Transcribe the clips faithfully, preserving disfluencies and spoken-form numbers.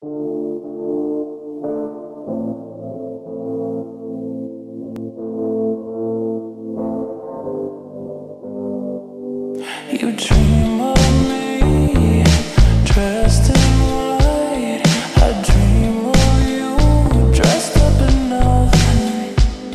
You dream of me, dressed in white. I dream of you, dressed up in nothing.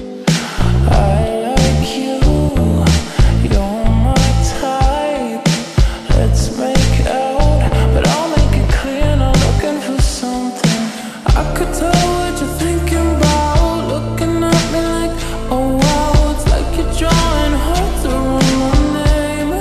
I like you, you're my type. Let's make out, but I'll make it clear, not looking for something. I could tell what you're thinking about, looking at me like, oh wow, it's like you're drawing hearts around my name.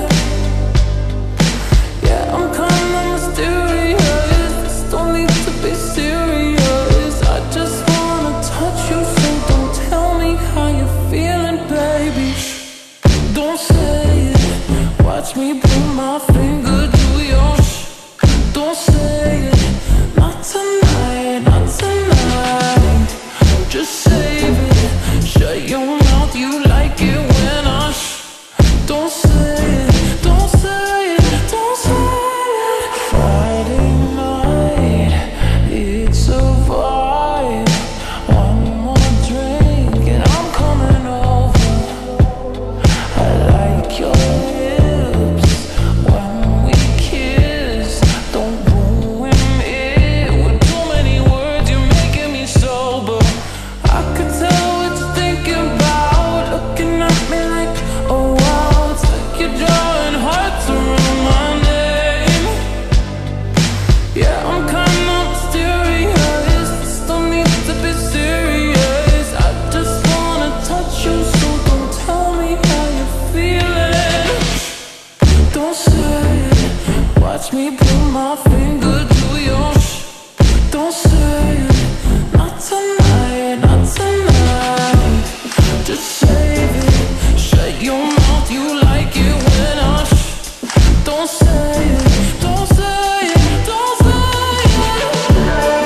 Yeah, I'm kinda mysterious, this don't need to be serious. I just wanna touch you, so don't tell me how you're feeling, baby. Don't say it, watch me put my finger to your sh. Don't say it, not tonight, not tonight. Just save it, shut your mouth, you like it when I sh. Don't say it, don't say it, don't say it. Friday night, it's a vibe. One more drink and I'm coming over. I like your lips when we kiss. Don't ruin it with too many words, you're making me sober. I could tell what you're thinking about, looking at me like, oh wow, it's like you're drawing hearts around my name. Yeah, I'm kinda mysterious, this don't need to be serious. I just wanna touch you, so don't tell me how you're feeling. Don't say it, watch me put my finger to your sh. Don't say it, not tonight, not tonight. Just save it, shut your mouth, you like it when I sh. Don't say it, don't say it, don't say it.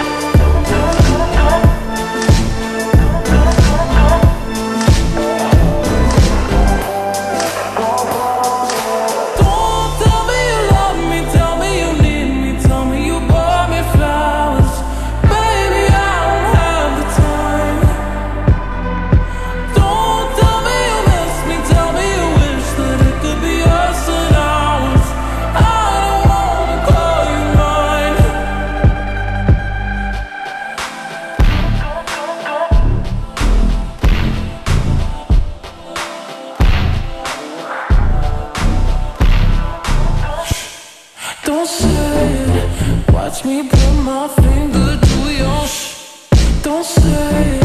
Don't tell me you love me, tell me you need me, tell me you bought me flowers. Baby, I don't have the time. Don't tell me you miss me, tell me you wish that it could be us and ours. I don't wanna call you mine. Don't say it, watch me put my finger to your sh. Don't say it.